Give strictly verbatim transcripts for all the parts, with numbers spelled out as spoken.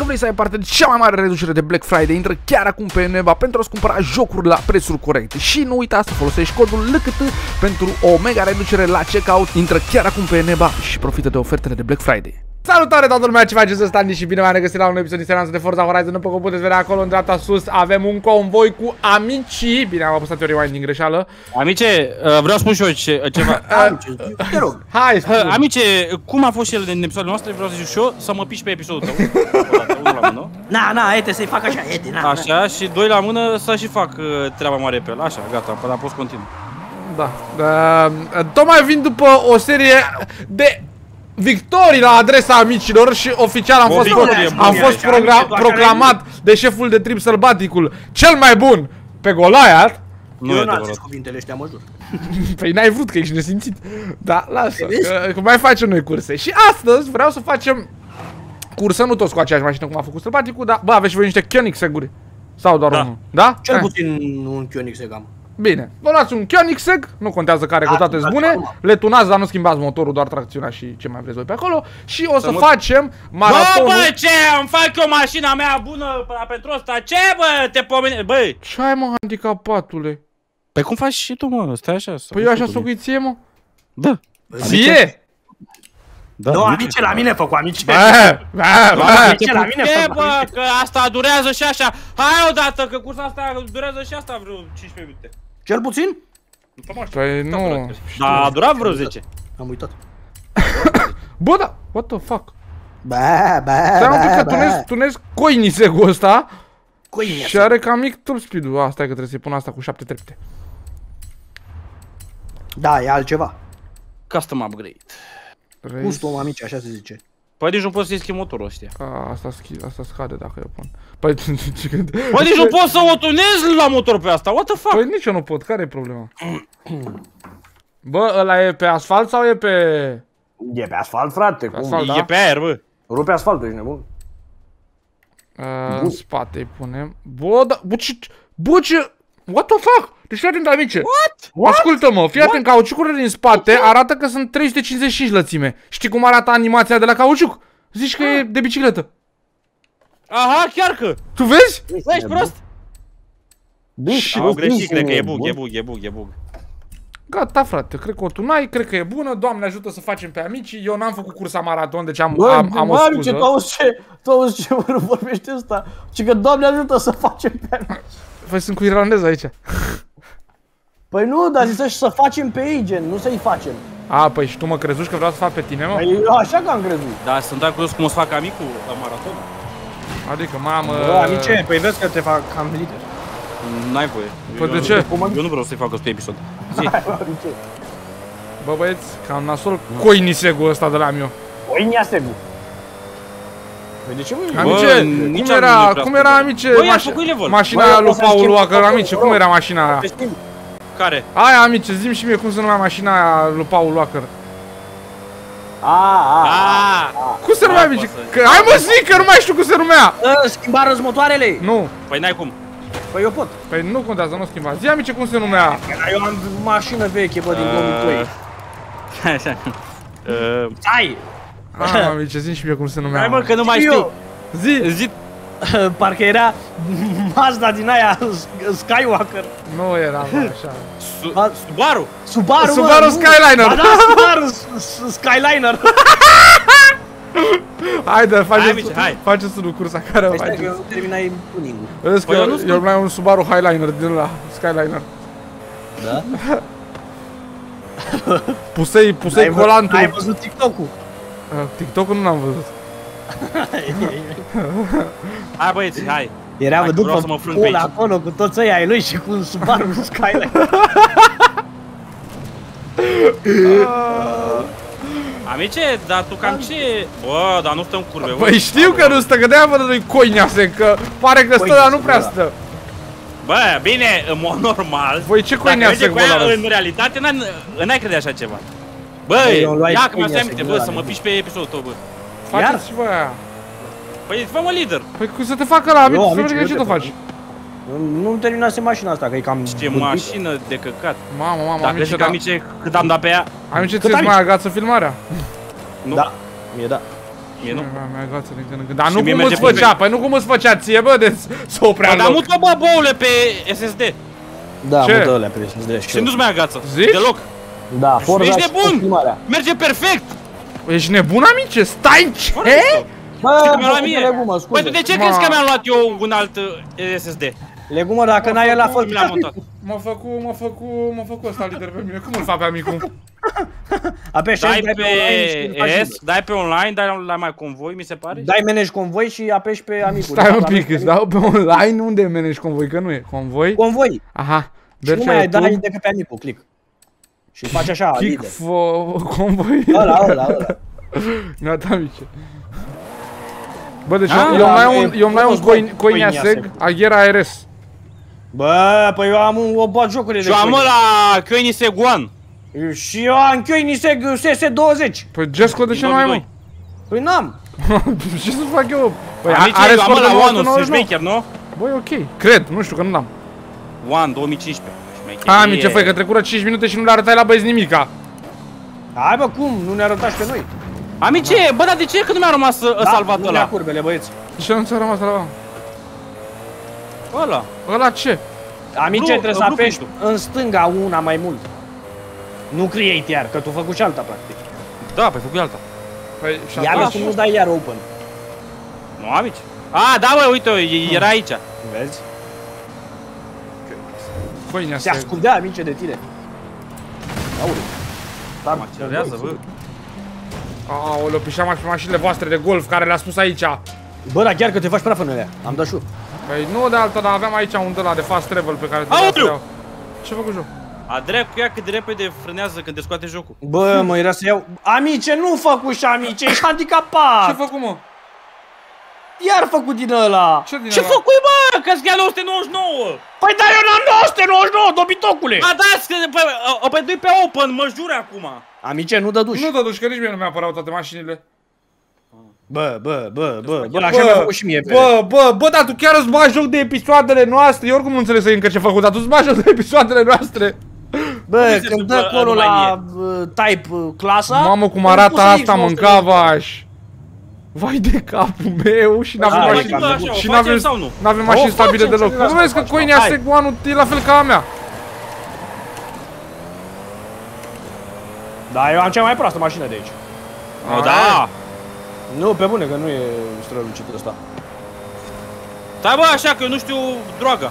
vrei să ai parte de cea mai mare reducere de Black Friday, intră chiar acum pe Neva pentru a-ți cumpăra jocuri la prețuri corecte. Și nu uita să folosești codul L C T pentru o mega reducere la checkout. Intră chiar acum pe Neva și profită de ofertele de Black Friday. Salutare toată lumea, ce faceți? Ăsta Andy și bine v-am regăsit la un episod din seria de Forza Horizon. După cum puteți vedea acolo în dreapta sus avem un convoi cu amicii. Bine, am apăsat eu rewind din greșeală. Amice, vreau să spun și eu ce, ceva. Te rog. Hai, spune. Amice, cum a fost și el în episoadele noastre, vreau să zic și eu, să mă piși pe episodul tău. Unul la mână. Na, na, ete, să-i fac așa, ete, na. Așa, și doi la mână să și fac treaba mare pe el. Așa, gata, până a fost continuu. Da. Uh, tocmai vin după o serie de victorii la adresa amicilor și oficial am fost, victorie, am fost proclamat de șeful de trib sălbaticul cel mai bun pe Goliath. Nu eu e n-am adevărat. zis cuvintele ăștia, mă jur. Păi n-ai vrut, că ești nesimțit. Da, lasă, că, că mai facem noi curse. Și astăzi vreau să facem cursă, nu toți cu aceeași mașină cum a făcut sălbaticul, dar bă, aveți și voi niște Koenigsegg-uri. Sau doar Da. unul? Da? Cel Eh. puțin un Koenigsegg am. Bine, vă luați un Koenigsegg, nu contează care, cu toate bune, le tunați, dar nu schimbați motorul, doar tracțiunea și ce mai vreți voi pe acolo. Și o să mă... facem maratonul. Bă, bă, ce? Îmi fac eu mașina mea bună pentru ăsta? Ce, bă, te pomeni? Băi! Ce ai, mă, handicapatule? Păi cum faci și tu, mă? Stai așa. Păi eu așa s-o ție, mă? Da. Ție? Da, Nu, amice, la mine făcu, amice. Bă, bă, bă. Amice, la mine Ce, făcu, bă, amice. că asta durează și așa. Hai odată, că cursa asta durează și asta vreo cincisprezece minute. Cel puțin? Păi nu. Da, a durat vreo zece. Am uitat. Bă, da, what the fuck? Bă, bă, Stai un pic că bă, tunez, bă. tunez Koenigsegg-ul ăsta Koenigsegg. și are cam mic top speed-ul. Asta e că trebuie să-i pun asta cu șapte trepte. Da, e altceva. Custom upgrade. Custom, amice, așa se zice. Păi nici nu poți să-i schimbi motorul ăstia. A, asta, schi- asta scade dacă eu pun. Păi, Păi nici nu poți să o tunezi la motor pe asta, what the fuck? păi nici eu nu pot, care e problema? Bă, ăla e pe asfalt sau e pe... E pe asfalt, frate, cum? Asfalt, da? E pe aer, bă. Rupe asfaltul, ești nebun? Uh, în spate îi punem. Bă, da, bă, ce... Bă, ce... What the fuck? Deci fii atent, amice. What? Ascultă-mă, fii atent, cauciucurile din spate arată că sunt trei sute cincizeci și cinci lățime. Știi cum arată animația de la cauciuc? Zici că e de bicicletă. Aha, chiar că. Tu vezi? Bă, ești prost? Bici, Au greșit, cred că e bug, e bug, e bug, e bug. Gata, frate, cred că o tunai, cred că e bună. Doamne ajută să facem pe amicii. Eu n-am făcut cursa maraton, deci am, Bă, am, am o bă, scuză. amice, tu auzi ce, tu auzi ce vorbește ăsta? Și că Doamne ajută să facem pe amici. Păi sunt cu irlandez aici. Păi nu, dar zis să facem pe ei, gen, nu să-i facem. A, păi și tu mă crezuși că vreau să fac pe tine, mă? Păi eu așa că am crezut. Da, sunt dat curios cum o să fac amicul la maraton. Adică, mamă... Bă, amice, păi vezi că te fac cam lider. N-ai voie. Păi de Eu- ce? Eu nu vreau să-i fac ăsta episod. Zi. Amice. Bă, băieți, cam nasol Koenigsegg-ul ăsta de la meu. O iniasegu. Păi de ce mă? Amice, nici cum am era, nu prea cum spun. era, amice, Bă, i-am maș- făcut level. mașina Bă, aia o lui să Paul schimb Walker, motorul, amice, rog. cum era mașina aia? Pe schimb. Care? Aia, amice, zi-mi și mie cum se numea mașina aia lui Paul Walker. A, a, a. Ah! Cum se numea, Da, amice? poți să- Că, hai mă zic că nu mai știu cum se numea! Ă, schimbară-ți motoarele? Nu, Păi n-ai cum. Păi eu pot. păi nu contează, nu schimba. Zi, amice, cum se numea? Dar eu am mașină veche, bă, din două mii doi. Așa. Uh, Hai! Ah, amice, zi și mie cum se numea. Hai mă, că nu mai Știu știu. Zi! Zi. Parcă era Mazda din aia, Skywalker. Nu era, bă, așa. Su- Ba- Subaru. Subaru, Subaru mă, nu. Skyliner. Ba da, Subaru S- S- Skyliner. Haide, Hai, faceți, amice, hai. faceți unul cursa care o Păi stai că faceți. eu nu terminai tuning-ul. Vezi că Păi eu eu, nu eu mai am un Subaru Highliner din la Skyliner. Da? Pusei, pusei Ai vă- colantul. Ai văzut TikTok-ul? Uh, TikTok-ul nu l-am văzut. Hai băieți, hai. Era Hai că văzut vreau să mă frâng pe pula aici. acolo cu toți ăia ai lui și cu un Subaru Skyliner. Amice, dar tu cam ce... Bă, dar nu stăm curve. bă. Păi știu că nu stă, că de-aia văd lui Koenigsegg, că pare că stă, dar nu prea stă. Bă, bine, în mod normal. Voi ce Dacă merge Koenigsegg cu vă ea, luați? în realitate, n-ai crede așa ceva. Bă, eu luai ia că mi-a Koenigsegg, aminte, nu bă, la să mă mine. piși pe episodul tău, bă. Faceți și voi aia. Păi fă-mă lider. Păi cum să te facă la amici, Eu, să amici, vedem eu ce te tu fac. faci. Nu terminase mașina asta, că e cam... Ce bântită. mașină de căcat. Mamă, mamă, Dacă amice, zic da. amice cât am dat pe ea. Amice, Cât ți-ți amici? mai agață filmarea? Nu. Da, mie da. Mie nu. Mai agață din când în când. Dar Și nu mie cum merge îți făcea, perfect. păi nu cum îți făcea ție, bă, de să oprea Bă, în dar loc. mută, bă, boule pe S S D. Da, Ce? mută alea pe S S D. Și nu-ți mai agață. Zici? Deloc. Da, Forza Ești și nebun! optimarea. Merge perfect. Ești nebun, amice? Stai, ce? Bă, Și că mi-a luat bă, mie. legumă, Păi scuze. tu de ce Ma. crezi că mi-am luat eu un alt uh, S S D? Legumă, dacă n-ai el la fel. Mi l-am montat. M-a făcut, m-a făcut, m-a făcut ăsta lider pe mine. Cum îl fac pe amicul? Apeși Dai dai pe online și îl faci pe liber. S, dai pe online, dai la mai convoi, mi se pare. Dai manage convoi și apeși pe amicul. Stai un Da, pic, îți dau pe online, unde manage convoi, că nu e. Convoi? Convoi. Aha. Și nu mai ai dai decât pe amicul, click. Și faci așa, Kick lider. for convoi. Ăla, ăla, ăla. Gata, amice. Bă, deci Ah, eu da, mai e- am un, eu mai am un frumos, coin, bă, coinia coinia seg, seg. Aghera R S. Bă, păi eu am un, o bat jocurile Și de eu am coini. ăla Koenigsegg One. Și eu am Koenigsegg S S douăzeci. Păi Gesco de ce nu ai, mă? Păi n-am. Ce să fac eu? Păi Amici, are eu am scor de ăla nouă One, nouă sunt șmecher, nu? Băi, ok. Cred, nu știu că nu l-am. One, două mii cincisprezece. Șmecher. A, amice, făi, că trecură cinci minute și nu le arătai la băieți nimica. Hai bă, cum? Nu ne arătași pe noi. Amice, bă, dar de ce că nu mi-a rămas uh, salvat nu ne-a ăla? curbele, băieți. De ce nu ți-a rămas la Ăla. ăla ce? Amice, Blue- trebuie să blue apeși print-ul. în stânga una mai mult. Nu create iar, că tu făcut și alta, practic. Da, pe făcut alta. Păi, și Ia atunci... vezi cum nu dai iar open. Nu, amici. A, da, bă, uite, e- era aici. Vezi? Coinia Se seg. ascundea amice de tine. Aule. Mă accelerează, bă. Aoleu, pișeam pe mașinile voastre de golf care le-a spus aici. Bă, dar chiar că te faci praf în alea. Am dat șur. Păi nu de alta, dar aveam aici un de la de fast travel pe care Aoleu! trebuia să iau. Ce a făcut joc? A drept cu ea cât de repede frânează când te scoate jocul. Bă, mă, era să iau... Amice, nu făcut și amice, ești handicapat! Ce a făcut, mă? Iar făcut din ăla! Ce din Ce ăla? făcui, bă? Că-ți ia nouă sute nouăzeci și nouă! Păi da, eu n-am nouă sute nouăzeci și nouă, dobitocule! A, da, pe, pe, pe, pe open, mă jur acum. Amice, nu dă duș. Nu, totuși, că nici mie nu mi-a apărut toate mașinile. Bă, bă, bă, bă, bă, așa mi-a făcut și mie pe... bă, bă, bă, dar tu chiar îți bagi joc de episoadele noastre? Eu oricum nu înțeleg să încă ce făcut, dar tu îți bagi joc de episoadele noastre. Bă, se când întâmplă dă acolo numai la uh, type uh, clasa... Mamă, cum îmi arată puse asta, X nouă sute mâncavaș. Vai de capul meu și n-avem Hai, mașini. cam așa, o Și facem n-avem sau nu? n-avem O mașini facem, stabile ce deloc. ne Nu lasă vezi că facem? Coinia Hai. Seg One e la fel ca a mea. Da, eu am cea mai proastă mașină de aici. O, da. Nu, pe bune, că nu e strălucit ăsta. Stai, bă, așa că eu nu știu droga.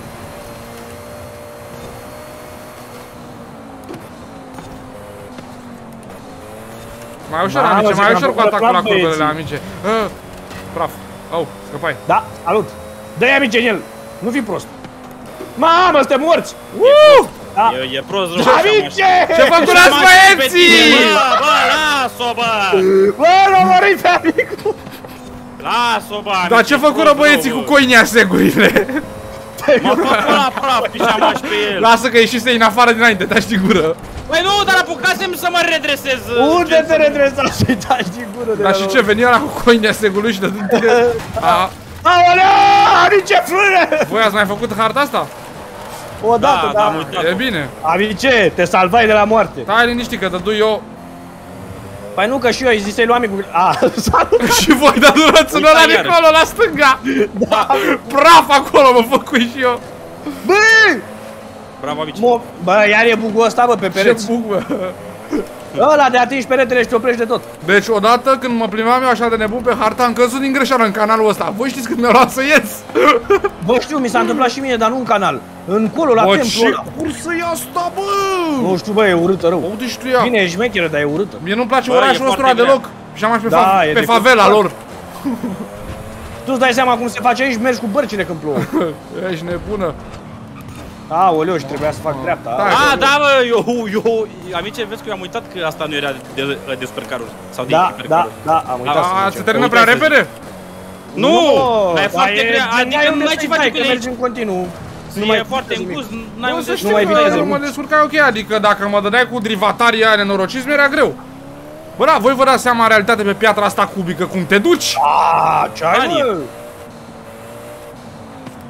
Mai ușor, Mamă, amice, zic mai că am ușor cu făcut atacul la praf, curbelele, băieții. amice. Ah, praf. Au, scăpai. Da, salut! Dă-i amice în el! Nu fi prost! Mamă, suntem morți! Uh! Da. E, e prost rău. Amice! Ce făcurați, băieții? Bă, bă, las-o, bă! Bă, l-am murit pe amicul! Las-o, bă! Dar ce făcură băieții cu Coinia Segurile? M-a făcut la praf, pișamaș pe el. Lasă că ieșise în afară dinainte, te-aș din gură. Păi nu, dar apucasem să mă redresez. Unde te redresa să-i dai din gură de Dar la și loc? ce, veni ăla cu Coinia Segului și de tine? A, Aoleu, amice, frâne! voi ați mai făcut harta asta? O dată, Da, da. am uitat. E bine. Amice, te salvai de la moarte. Stai liniștit că dădu eu. Păi nu, că și eu îi zisei lui amicul... A, salut! Și voi dați în ăla de iarăși. acolo, la stânga. Da. Praf acolo, mă făcui și eu. Bă! Bravo, amici. Mo... Bă, iar e bugul ăsta, bă, pe Ce pereți. bug, bă. Ăla de atingi peretele și te oprești de tot. Deci odată când mă plimbam eu așa de nebun pe harta, am căzut din greșeală în canalul ăsta. Voi știți când mi-a luat să ies? Bă, știu, mi s-a întâmplat și mie, dar nu în canal. Încolo, la Bă, templu ce ăla. cursă e asta, bă? Nu știu, bă, e urâtă rău. Aude și tu ea. Bine, e șmecheră, dar e urâtă. Mie nu-mi place Bă, orașul e nostru foarte ăla deloc. Și am mai pe, Da, fa e pe de favela căcat. lor. Tu-ți dai seama cum se face aici, mergi cu bărcile când plouă. Ești nebună. Aoleu, și trebuia să fac dreapta. Da. A, da, bă, eu, eu, amice, vezi că eu am uitat că asta nu era de, de, de descărcaruri. Sau de Da, da, hipercaruri. da, am uitat să A, se zicem. termină Uite, prea să- repede? Nu, dar e dar foarte grea, gen, adică n-ai nu unde ai ce să-i face dai, cu că ele. mergi în continuu. Nu E mai foarte nimic. încus, n-ai Nu unde să să știu mai că viteză, mă nu. descurcai ok, adică dacă mă dădeai cu drivatarii aia nenorociți, mi-era greu. Bă, da, voi vă dați seama în realitate pe piatra asta cubică cum te duci? Aaa, ce ai, Anie. mă?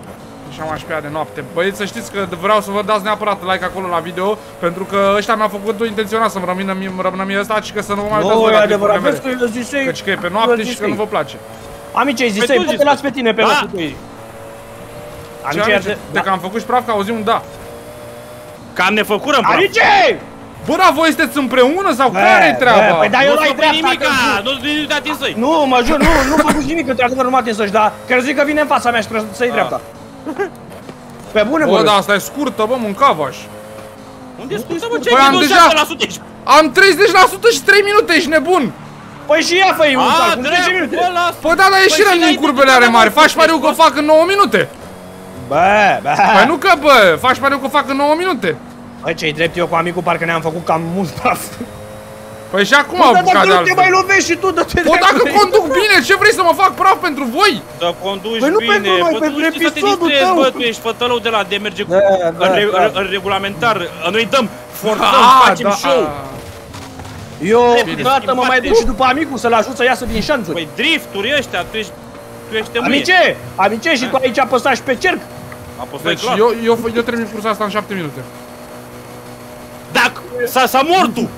Și am aș pe ea de noapte. Băieți, să știți că vreau să vă dați neapărat like acolo la video, pentru că ăștia mi-au făcut intenționat să-mi rămână mie, rămână mie ăsta și că să nu vă mai uitați Nu, voi e la adevărat, clipurile vezi că mele. îi zisei... Căci că e pe noapte și că nu vă place. Amice, îi Păi zisei, tu bă, zici, te las pe tine pe Da? locul tău. Ce Amice, amice? De că am făcut și praf că auzi un da. Cam ne făcură în praf. Amice! Bă, da, voi sunteți împreună sau care-i treaba? Păi da, eu Nu la-i s-a dreapta, nimica, că- nu nu te atinsă-i. Nu, mă jur, nu, nu m-a pus nimic, într-adevăr nu m-a atinsă-și, dar crezi că vine în fața mea și trebuie să-i dreapta. Pe bune, Bă, bă, da, asta e scurtă, bă, mâncava-aș. Unde e scurtă, mă, ce Păi ai am minus deja- șapte la sută ești? Am treizeci la sută și trei minute, ești nebun! Păi și ia fă-i un A, calcul, zece drept, minute. bă, lasă. Păi da, dar e Păi și și rând din înainte curbele de are la mari, mă, faci pariu că o fac în nouă minute. Bă, bă. Păi nu că, bă, faci pariu că o fac în nouă minute. Bă, ce-i drept, eu cu amicul parcă ne-am făcut cam mult praf. Păi și acum Bă, au dar bucat dacă de nu te mai altfel. lovești și tu, dă-te Bă, dacă conduc bine, ce vrei să mă fac praf pentru voi? Să conduci Păi nu bine, pentru noi, bă, pentru tu știi să te episodul distrezi, tău. bă, tu ești fătălău de la de merge cu... Da, da, în, re- da. în regulamentar, noi dăm, forțăm, Ah, facem da, show. ah. Eu, Bine. gata, mă mai duc și după amicul să-l ajut să iasă din șanțuri. Păi drifturi ăștia, tu ești... Tu ești temuie. Amice, amice, și tu aici apăsași pe cerc. Apăsai Deci clar. eu, eu, eu termin cursa asta în șapte minute. Dacă s-a s-a mort tu!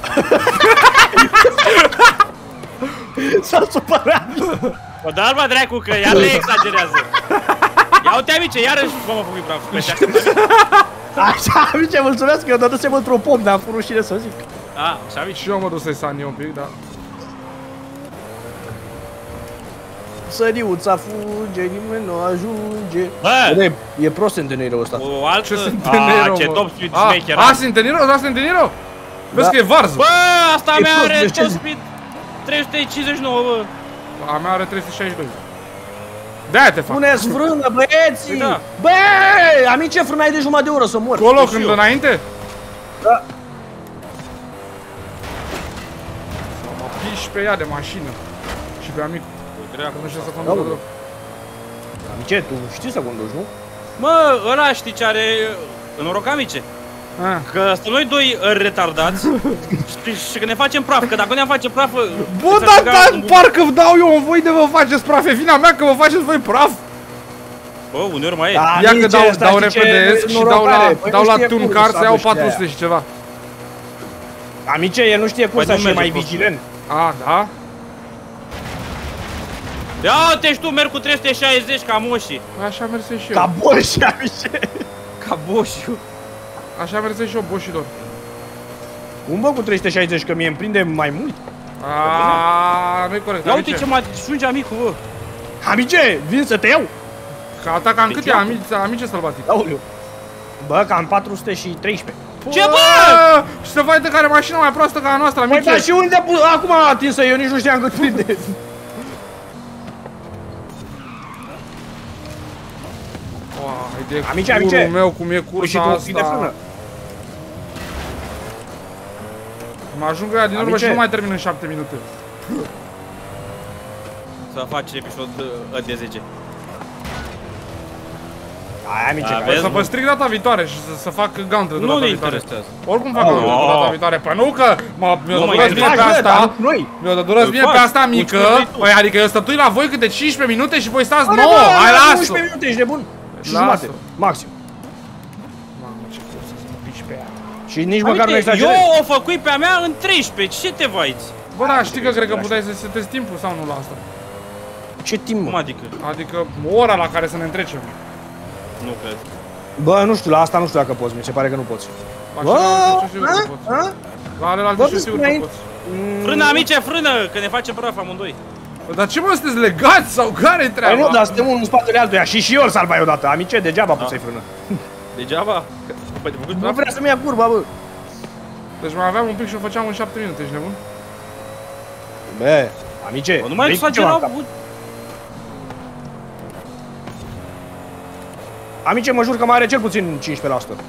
S-a supărat. Bă, dar mă dracu că iar le exagerează. Ia uite amice, iarăși vă mă făcut praf. Păi te așteptam. Așa, amice, mulțumesc că eu dădusem într-o pom, dar am fost rușine să zic. A, și amici. Și eu mă duc să-i sani un pic, da. Săriuța fuge, nimeni nu ajunge. Bă! Bă, e prost întâlnirea ăsta. O altă... Ce sunt A, ce top speed smaker. A, sunt Niro, da, sunt Niro? Vezi Da. că e varză. Bă, asta E mea prost, are de ce top zic? speed trei sute cincizeci și nouă, bă. A mea are trei sute șaizeci și doi. De-aia te fac. Puneți frână, băieții! Păi da. Bă, amice, frâna ai de jumătate de oră să mor. Colo Deci când eu. înainte? Da. Mă piși pe ea de mașină. Și pe amicul. Că nu știu să conducă Aoleu. deloc. Amice, tu știi să conduci, nu? Mă, ăla știi ce are noroc amice? Ah. Că sunt noi doi retardați și, și că ne facem praf, că dacă nu ne facem praf... Bă, s-ar da, băga da, în- parcă dau eu în voi de vă faceți praf, e vina mea că vă faceți voi praf. Bă, uneori mai e. Da. Ia că Amice, dau, ăsta dau știi ce repede și dau norocare. la, Păi dau nu la știe tune cursa, car să iau bă, știa patru sute aia. și ceva. Amice, el nu știe cursa nu și e merge mai prostul. vigilent. A, da? Ia uite și tu, merg cu trei sute șaizeci ca moșii. Așa merse și eu. Ca boși, amice. Ca boșiu. Așa merse și eu, boșilor. Cum bă cu trei sute șaizeci, că mie îmi prinde mai mult? Aaaa, nu-i corect, Ia uite amice. ce mă ajunge amicul, bă. Amice, vin să te iau. Că ataca în Deci câte eu- amice, amice sălbatic. Aoleu. Bă, cam patru sute treisprezece. Ce, bă? Și să vai de care mașina mai proastă ca a noastră, Păi amice. da, și unde a pus? Acum a atinsă, eu nici nu știam cât prinde. Uai, de Amice, curul amice. meu cum e Păi și cursa tu fii de frână. asta. Mă ajung ea din urmă Amice. și nu mai termin în șapte minute. Să faci episod uh, de zece. Ai, amice, Da, care- vezi? Să vă stric data viitoare și să, să fac gauntlet de Nu data ne viitoare. interesează. Oricum fac Oh. gauntlet de data viitoare. Păi nu că mă- mi-o Nu mai dădurăți e bine pe Faci, bă, dar asta. nu cu noi. Mi-o dădurăți Îl bine pe faci, asta îl mică. spui tu. Păi adică eu stătui la voi câte cincisprezece minute și voi stați Bă, nouă. bă, Hai, bă, lasă. unsprezece minute, ești nebun. Și Lasă. jumate, maxim. Mamă, ce cursă să mă piși pe ea. Și nici măcar nu Amice, exagerezi. eu o făcui pe a mea în treisprezece, ce te vaiți? Bă, da, știi că cred că puteai să setezi timpul sau nu la asta? Ce timp, Cum mă? adică? Adică ora la care să ne întrecem. Nu cred. Bă, nu știu, la asta nu știu dacă poți, mi se pare că nu poți. La Bă, celelalte știu sigur că a? poți. A? La alelalte Bă, știu tu sigur spune că aici. poți. Mm, Frână, amice, frână, că ne facem praf amândoi. Bă, dar ce mă, sunteți legați sau care-i Păi treaba? nu, dar suntem unul în spatele altuia și și eu îl salvai odată. Amice, degeaba poți să-i frână. Degeaba? Păi, de făcut Nu praf? vrea să-mi ia curba, bă. Deci mai aveam un pic și o făceam în șapte minute, ești nebun? Bă, amice, Bă, nu mai vrei ceva exagera, în cap? bă. Amice, mă jur că mai are cel puțin cincisprezece la sută.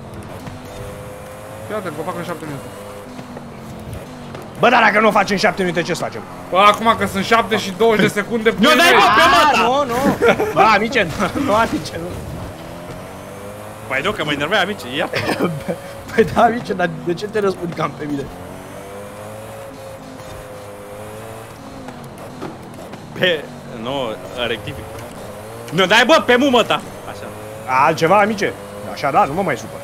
Iată, vă fac în șapte minute. Bă, dar dacă nu o facem în șapte minute, ce să facem? Bă, acum că sunt șapte și douăzeci de secunde, Nu, dai, bă, pe Ah, măta! nu, nu. Bă, amice, nu, nu, amice, nu. Păi nu, că mă enervai, amice, iată. Păi da, amice, dar de ce te răspundi cam pe mine? Pe... Nu, rectific. Nu, dai, bă, pe mumă ta. Așa. Altceva, amice? Așa, da, nu mă mai supăr.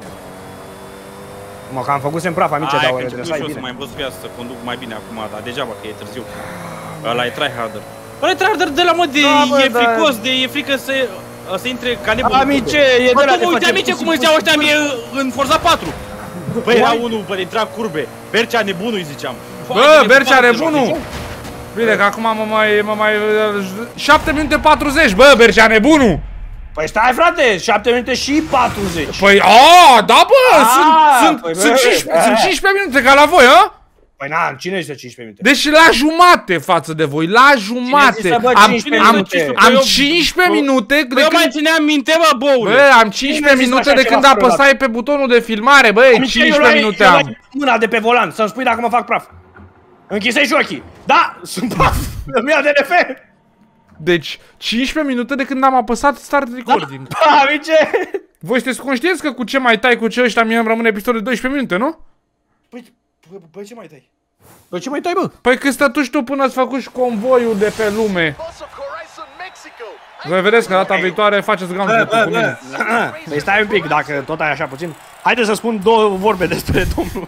Mă, că am făcut-sem praf, amice, dar o redresai bine. bine. Să mai învăț cu ea să conduc mai bine acum, dar degeaba că e târziu. Ăla e tryharder. Ăla e tryharder de la mod de Da, bă, e da. fricos, de e frică să să intre ca nebun. Amice, e de Bă, la tu mă uite, amice, cum îți iau ăștia mie în Forza patru. Bă, era unul, bă, intra curbe. Bercea nebunul îi ziceam. Bă, Bercea nebunul! Bine, că acum mă mai, mă mai... șapte minute patruzeci, bă, Bercea nebunul! Păi stai, frate, șapte minute și patruzeci. Păi, aaa, da, bă, A, sunt, sunt, păi, sunt, bă, cincisprezece, a. sunt cincisprezece minute ca la voi, a? Păi na, cine zice cincisprezece minute? Deci la jumate față de voi, la jumate. zise, bă, Am, cincisprezece am, minute? am Eu- cincisprezece minute de Bă, eu mai când... țineam minte, bă, boule. Bă, am cincisprezece zis minute așa de ceva când vreodată? apăsai pe butonul de filmare, bă, Amice, eu cincisprezece luai- minute eu am. luai mâna de pe volan, să-mi spui dacă mă fac praf. Închisei și ochii. Da, sunt praf. Îmi ia D N F. Deci, cincisprezece minute de când am apăsat start recording. Da, amice. Voi sunteți conștienți că cu ce mai tai cu ce ăștia mie îmi rămâne episod de doisprezece minute, nu? Păi, bă, bă, ce mai dai? Păi ce mai dai, bă? Păi când stătuși tu până îți făcuși convoiul de pe lume. Voi vedeți că data viitoare faceți gauntlet cu mine. Păi stai un pic, dacă tot ai așa puțin. Haide să spun două vorbe despre domnul.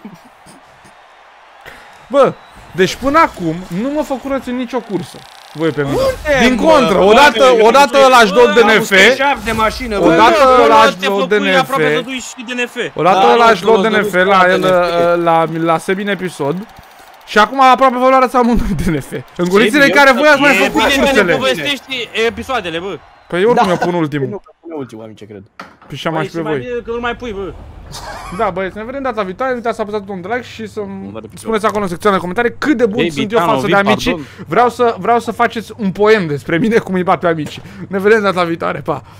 Bă, deci până acum nu mă făcurăți în nicio cursă. Voi pe mine. Unde, Din bă? contră, Bă, odată, bă, odată bă, ăla își dă bă, D N am F. șap de mașină, bă. Odată Bă, ăla bă, își te dă făcui D N F. aproape dădui și D N F. Odată Da, ăla eu își lua te-l D N F dădui la frate, el, D N F. la, la Sebin episod. Și acum aproape vă luați amândoi D N F. În gurițele eu care să- voi ați mai E făcut bine că ne cursele. povestești episoadele, bă. Păi eu oricum eu pun ultimul. Nu, că pune ultimul, amice, cred. Păi și am Păi și și pe mai voi. bine că nu mai pui, bă. Da, băieți, ne vedem data viitoare. Nu uitați să apăsați un drag și să spuneți acolo în secțiunea de comentarii cât de bun Baby, sunt eu Tano, față de Vin, amicii. pardon. Vreau să, vreau să faceți un poem despre mine cum îi bat pe amicii. Ne vedem data viitoare, pa!